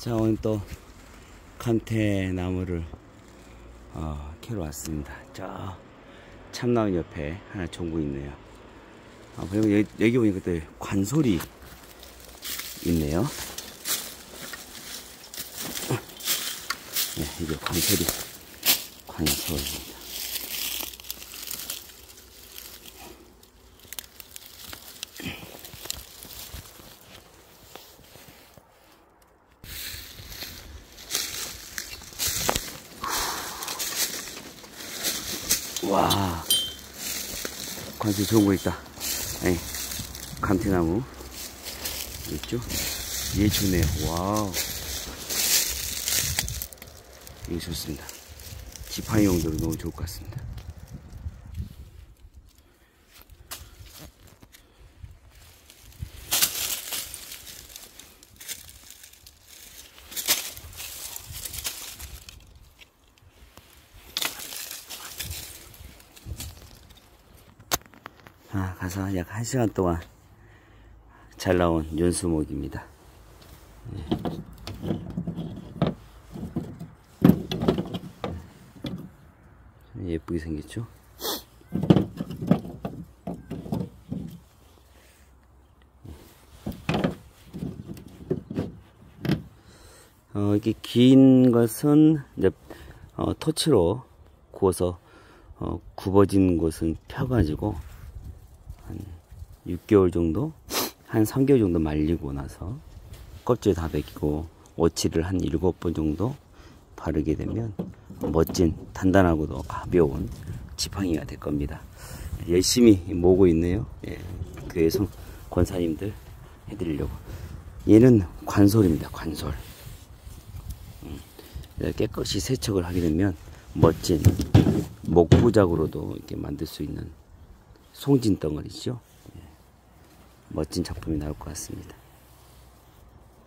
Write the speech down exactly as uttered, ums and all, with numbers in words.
자, 오늘 또 감태나무를 어, 캐러 왔습니다. 저 참나무 옆에 하나 종고 있네요. 아, 그리고 여기, 여기 보니까 또 관솔이 있네요. 네, 이게 관솔이 관솔입니다. 와, 관솔 좋은 거 있다. 아니, 감태나무 있죠? 얘 좋네요. 와우, 이게 좋습니다. 지팡이 용도로 너무 좋을 것 같습니다. 아, 가서 약 한 시간 동안 잘 나온 연수목입니다. 네. 예쁘게 생겼죠? 어, 이렇게 긴 것은 이제 어, 토치로 구워서 어, 굽어진 곳은 펴가지고 한 육 개월 정도, 한 삼 개월 정도 말리고 나서 껍질 다 벗기고 오칠을 한 일곱 번 정도 바르게 되면 멋진 단단하고도 가벼운 지팡이가 될 겁니다. 열심히 모으고 있네요. 예, 교회 성 권사님들 해드리려고. 얘는 관솔입니다. 관솔. 음, 깨끗이 세척을 하게 되면 멋진 목부작으로도 이렇게 만들 수 있는 송진 덩어리죠. 예, 멋진 작품이 나올 것 같습니다.